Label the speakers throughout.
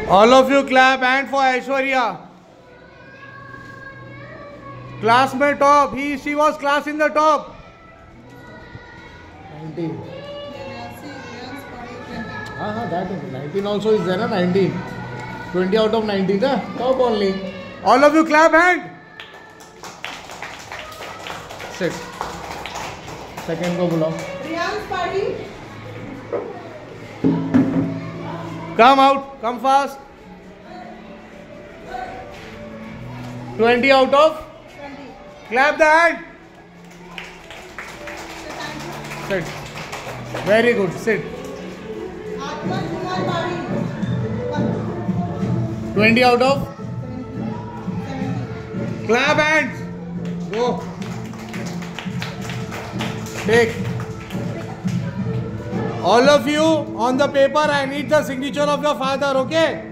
Speaker 1: All of you clap and for Aishwarya. Class mein top. She was class in the top. 19. That 19 also is there, 19. 20 out of 19, top only. All of you clap hand. Sit. Second ko bulao. Come out, come fast. 20 out of 20. Clap the hand. Sit. Very good. Sit. 20 out of 70. Clap hands. Go. Take. All of you on the paper, I need the signature of your father, okay?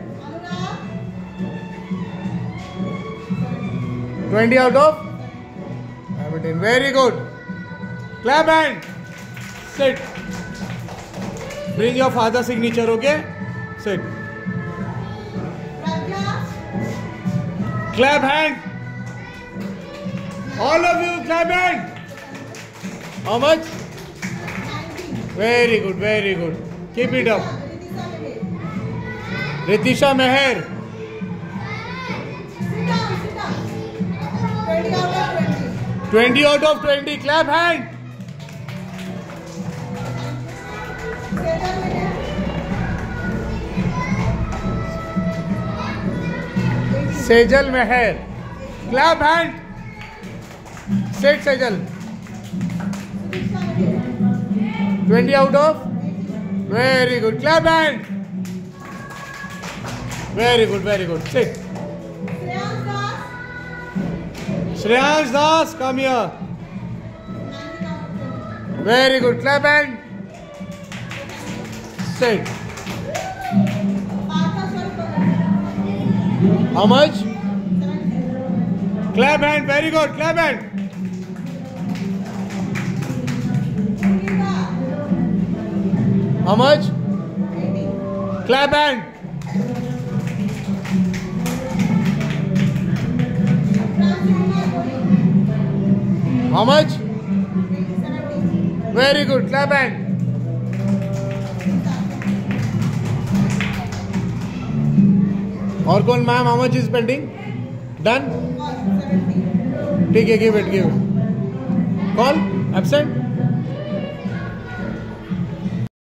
Speaker 1: 20 out of 17. Very good. Clap hand. Sit. Bring your father's signature, okay? Sit. Clap hand. All of you clap hand. How much? Very good, very good. Keep it up. Ritisha Meher. 20 out of 20. Clap hand. Sejal Meher. Clap hand. Sit Sejal. 20 out of? Very good. Clap hand. Very good, very good. Sit. Shreyansh Das, come here. Very good. Clap hand. Sit. How much? Clap hand. Very good. Clap hand. How much? 80. Clap hand. How much? 70. Very good. Clap hand. और कौन ma'am? How much is pending? Done? 70. ठीक है, give it. Call? Absent?